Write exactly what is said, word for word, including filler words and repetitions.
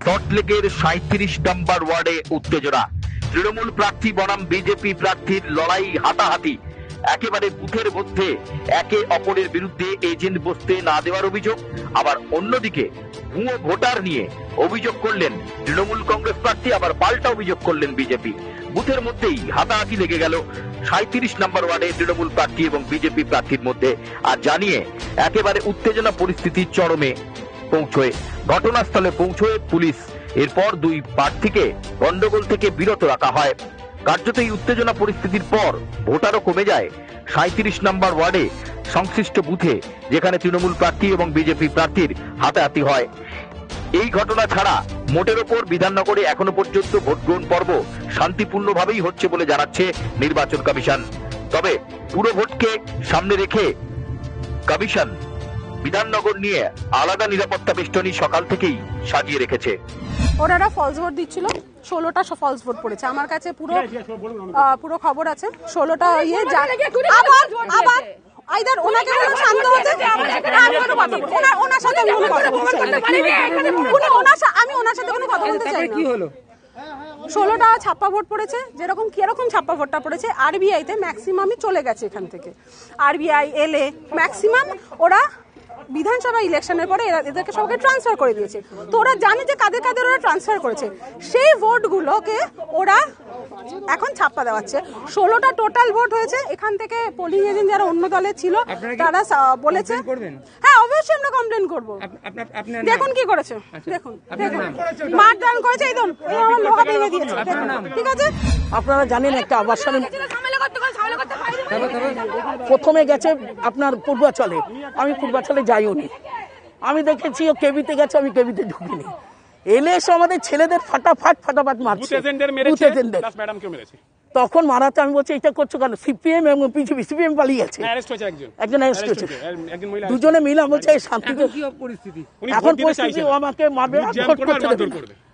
সল্টলেকের সাঁইত্রিশ নম্বর ওয়ার্ডে উত্তেজনা। তৃণমূল প্রার্থী বনাম বিজেপি প্রার্থীর লড়াই হাতাহাতি। একেবারে বুথের মধ্যে একে অপরের বিরুদ্ধে এজেন্ট বসতে না দেওয়ার অভিযোগ, আবার অন্যদিকে ভুয়ো ভোটার নিয়ে অভিযোগ করলেন তৃণমূল কংগ্রেস প্রার্থী, আবার পাল্টা অভিযোগ করলেন বিজেপি। বুথের মধ্যেই হাতাহাতি লেগে গেল সাঁইত্রিশ নম্বর ওয়ার্ডে তৃণমূল প্রার্থী এবং বিজেপি প্রার্থীর মধ্যে। আর জানিয়ে একেবারে উত্তেজনা পরিস্থিতি চরমে পৌঁছয়। ঘটনাস্থলে পৌঁছয় পুলিশ। এরপর দুই প্রার্থীকে গন্ডগোল থেকে বিরত রাখা হয়। কার্যত এই উত্তেজনা পরিস্থিতির পর ভোটারও কমে যায় সাঁইত্রিশ নম্বর ওয়ার্ডে সংশ্লিষ্ট বুথে, যেখানে তৃণমূল প্রার্থী এবং বিজেপি প্রার্থীর হাতাহাতি হয়। এই ঘটনা ছাড়া মোটের ওপর বিধাননগরে এখনো পর্যন্ত ভোট গ্রহণ পর্ব শান্তিপূর্ণভাবেই হচ্ছে বলে জানাচ্ছে নির্বাচন কমিশন। তবে পুরো ভোটকে সামনে রেখে কমিশন বিধাননগর নিয়ে আলাদা নিরাপত্তা বেষ্টনী সকাল থেকেই সাজিয়ে রেখেছে। ওনারা ফলস ভোট দিচ্ছিল, ষোলোটা ফলস ভোট পড়েছে। আমার কাছে পুরো পুরো খবর আছে। ষোলোটা ইয়ে আবার আবার আইদার ওনাকে বলুন শান্ত হতে, ওনার ওনার সাথে আমি কোনো কথা বলতে চাই না। আমি ওনার সাথে কোনো কথা বলতে চাই না। ষোলোটা ছাপ্পা ভোট পড়েছে। যেরকম কিরকম ছাপ্পা ভোটটা পড়েছে, আরবিআইতে ম্যাক্সিমামই চলে গেছে এখান থেকে। আরবিআই এলে ম্যাক্সিমাম ওরা বিধানসভা ইলেকশনের পরে এদেরকে সবাইকে ট্রান্সফার করে দিয়েছে। তো ওরা জানে যে কাদের কাদের ওরা ট্রান্সফার করেছে, সেই ভোটগুলোকে ওরা এখন ছাপ্পা দেওয়াচ্ছে। ষোলোটা টোটাল ভোট হয়েছে। এখান থেকে পোলিং এজেন্ট যারা অন্য দলে ছিল তারা বলেছে, হ্যাঁ অবশ্যই আমরা কমপ্লেন করবো। দেখুন কি করেছে, দেখুন দেখুন মারধর করেছে, এই ধরুন আমার লোহা ভেঙে দিয়েছে। ঠিক আছে, আপনারা জানেন একটা আবাসনের প্রথমে গেছে আপনার পূর্বাচলে, আমি পূর্বাচলে যাইও নি। আমি দেখেছি ও কেবিতে গেছে, আমি কেবিতে ঢুকিনি। এলে এসে আমাদের ছেলেদের ফাটাফাট ফাটাফাট মারছে। তখন মারাতে আমি বলছি এটা করছো কেন? সিপিএম এবং বিজেপি, সিপিএম পালিয়ে গেছে, একজন অ্যারেস্ট হয়েছে, দুজনে মিলে বলছে এই শান্তি। এখন পরিস্থিতি আমাকে মারবে, ভোট করতে দেবে।